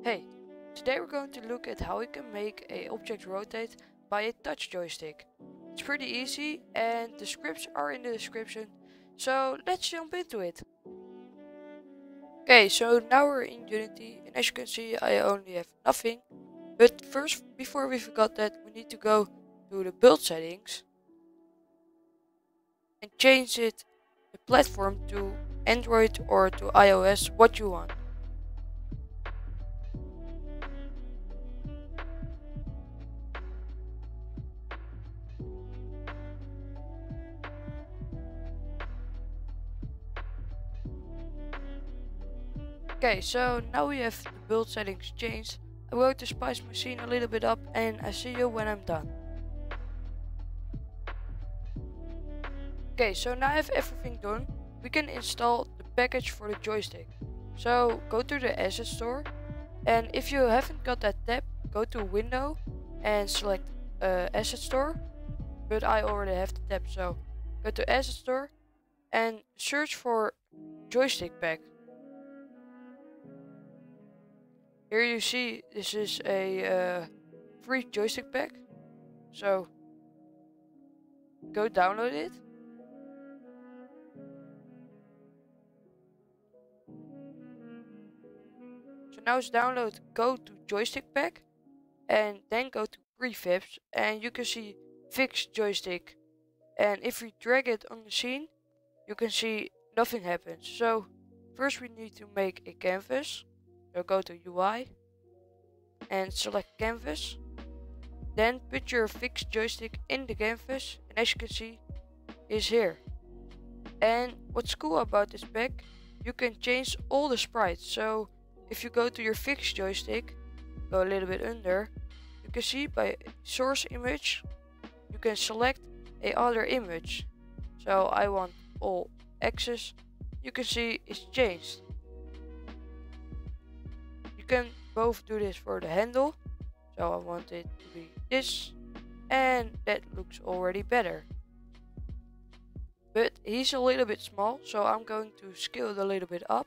Hey, today we're going to look at how we can make a object rotate by a touch joystick. It's pretty easy and the scripts are in the description, so let's jump into it. Okay, so now we're in Unity and as you can see I only have nothing. But first, before we forgot that, we need to go to the build settings and change the platform to Android or to iOS, what you want. Okay, so now we have the build settings changed. I'm going to spice my scene a little bit up and I see you when I'm done. Okay, so now I have everything done. We can install the package for the joystick. So go to the asset store and if you haven't got that tab, go to window and select asset store. But I already have the tab, so go to asset store and search for joystick pack. Here you see this is a free joystick pack, so go download it. So now it's download, go to joystick pack and then go to prefabs and you can see fixed joystick, and if we drag it on the scene you can see nothing happens. So first we need to make a canvas, so go to UI and select canvas. Then put your fixed joystick in the canvas and as you can see is here. And what's cool about this pack, you can change all the sprites. So if you go to your fixed joystick, go a little bit under, you can see by source image you can select a other image. So I want all axes, you can see it's changed. You can both do this for the handle, so I want it to be this, and that looks already better. But he's a little bit small, so I'm going to scale it a little bit up.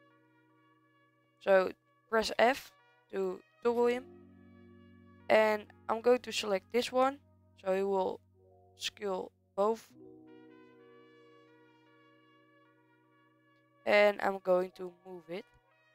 So press F to double him. And I'm going to select this one, so he will scale both. And I'm going to move it.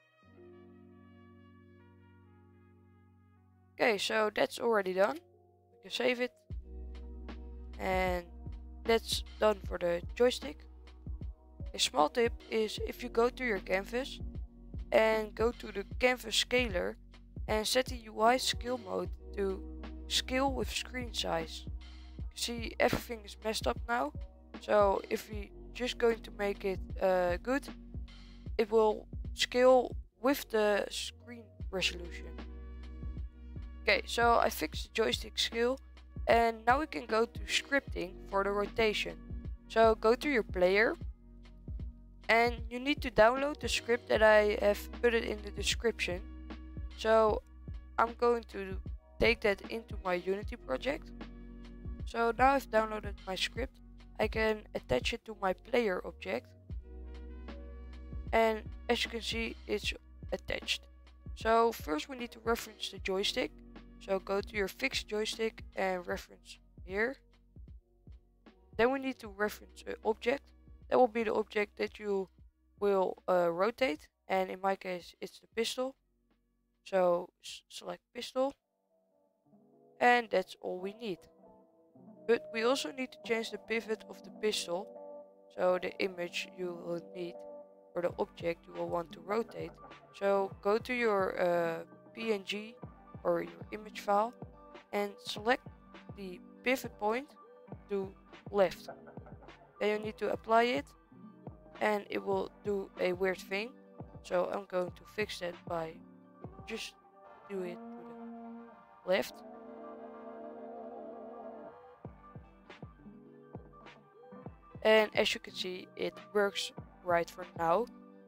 Okay, so that's already done. We can save it. And that's done for the joystick. A small tip is if you go to your canvas and go to the canvas scaler and set the UI scale mode to scale with screen size. See, everything is messed up now, so if we just going to make it good, it will scale with the screen resolution. Okay, so I fixed the joystick scale and now we can go to scripting for the rotation. So go to your player and you need to download the script that I have put it in the description. So I'm going to take that into my Unity project. So now I've downloaded my script, I can attach it to my player object. And as you can see, it's attached. So first we need to reference the joystick. So go to your fixed joystick and reference here. Then we need to reference an object. That will be the object that you will rotate. And in my case, it's the pistol. So select pistol. And that's all we need. But we also need to change the pivot of the pistol. So the image you will need, or the object you will want to rotate. So go to your PNG or your image file and select the pivot point to left. Then you need to apply it and it will do a weird thing. So I'm going to fix that by just do it to the left. And as you can see, it works right for now.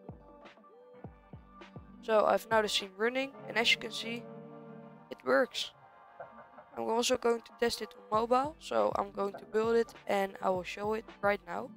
So I've now the scene running and as you can see, it works. I'm also going to test it on mobile, so I'm going to build it and I will show it right now.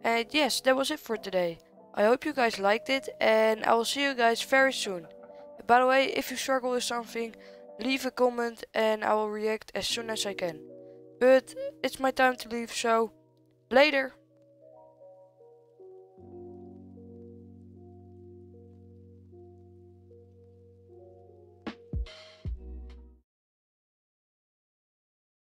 And yes, that was it for today. I hope you guys liked it, and I will see you guys very soon. By the way, if you struggle with something, leave a comment and I will react as soon as I can. But it's my time to leave, so later!